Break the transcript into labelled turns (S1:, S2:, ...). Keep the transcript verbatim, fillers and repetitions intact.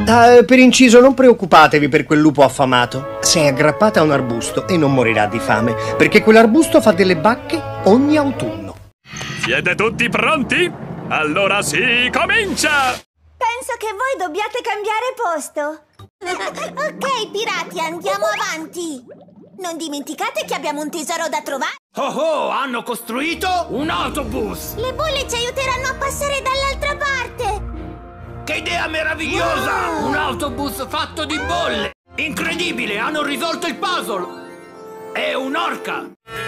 S1: Ah, per inciso, non preoccupatevi per quel lupo affamato. Se è aggrappata a un arbusto e non morirà di fame, perché quell'arbusto fa delle bacche ogni autunno.
S2: Siete tutti pronti? Allora si comincia!
S3: Penso che voi dobbiate cambiare posto. Ok, pirati, andiamo avanti. Non dimenticate che abbiamo un tesoro da trovare.
S4: Oh oh, hanno costruito un autobus!
S3: Le bolle ci aiuteranno a passare dall'altra parte.
S4: Che idea meravigliosa!
S3: Wow.
S4: Un autobus fatto di bolle! Incredibile, hanno risolto il puzzle! È un'orca!